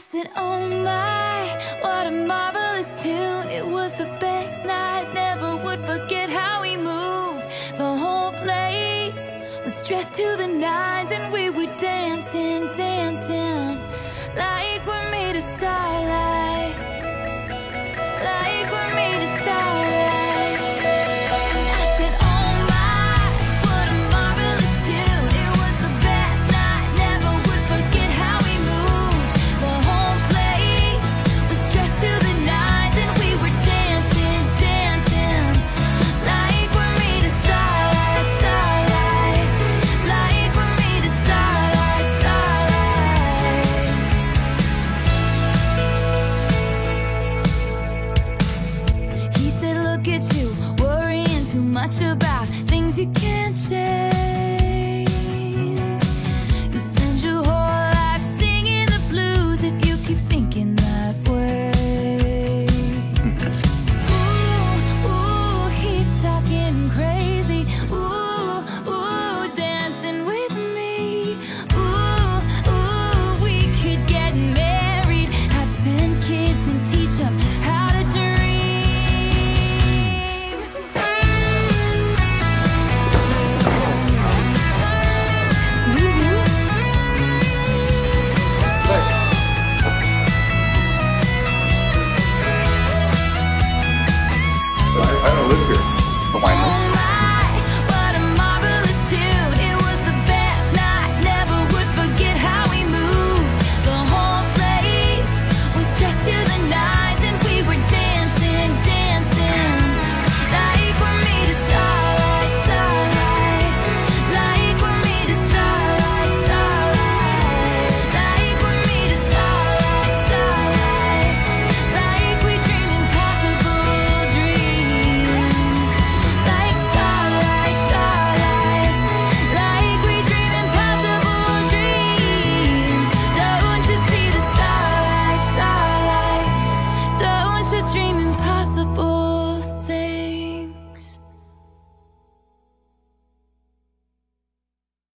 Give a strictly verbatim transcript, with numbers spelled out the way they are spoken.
said, oh my, what a marvelous tune. It was the best night, never would forget how we moved. The whole place was dressed to the nines, and we were dancing, dancing